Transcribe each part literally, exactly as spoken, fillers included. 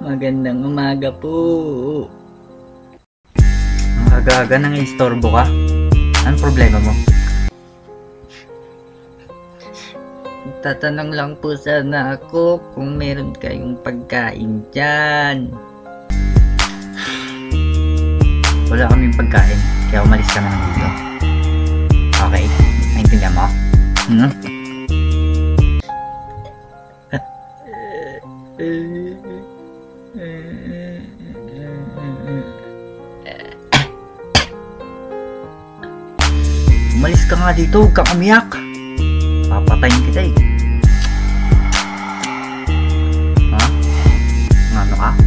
Magandang umaga po. Ang aga-aga nang istorbo ka? Anong problema mo? Tatanong lang po sana ako kung meron kayong pagkain dyan. Wala kaming pagkain, kaya umalis ka na lang dito. Okay? Naintindihan mo? Hmm? Umalis ka nga dito, huwag kang umiyak. Papatayin kita eh. Ha? Ano ka?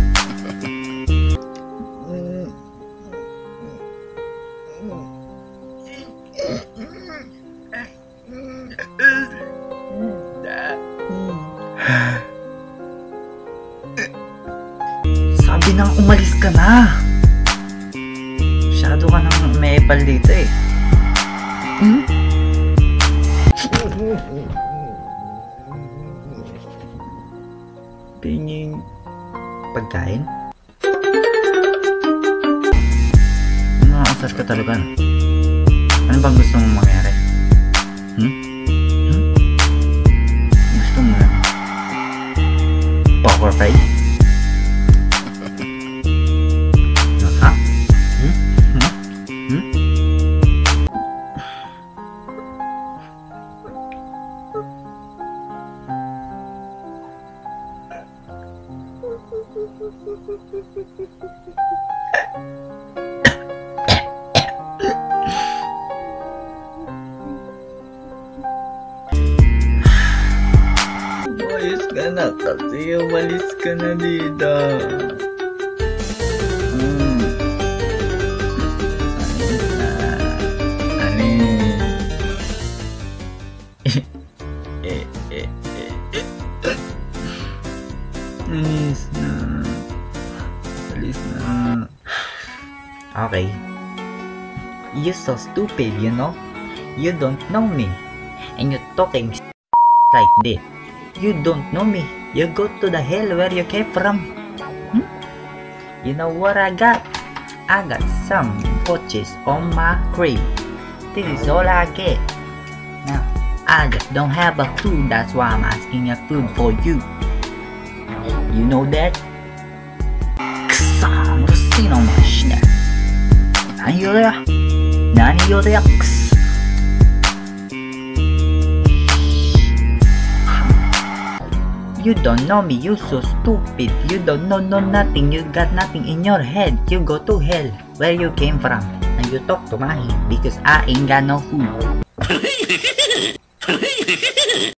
Sabi nang umalis ka na. Masyado ka nang maepal dito eh. Hmm? Pingin pagkain? Nakakasar ka talaga. Ano bang gusto mong mangyari? Hmm? Hmm? Gusto mo na poker face? Ha? Hmm? Hmm? Hmm? Umayos ka na kasi umalis ka na dito. Hmm. Alis na. Alis. eh, eh, eh, eh. Alis na. Alis na. Okay. You're so stupid, you know? You don't know me. And you're talking like this. You don't know me. You go to the hell where you came from. Hmm? You know what I got? I got some watches on my crib. This is all I get. Now, I just don't have a clue. That's why I'm asking a food for you. You know that? Sino machine? Nani yo ya? Nani yo ya? You don't know me, you so stupid. You don't know, know nothing, you got nothing in your head. You go to hell, where you came from. And you talk to me, because I ain't got no food.